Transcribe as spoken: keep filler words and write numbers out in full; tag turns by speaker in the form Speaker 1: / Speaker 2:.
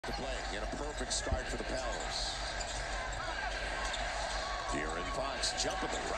Speaker 1: To play in a perfect start for the Pels. De'Aaron Fox jumping the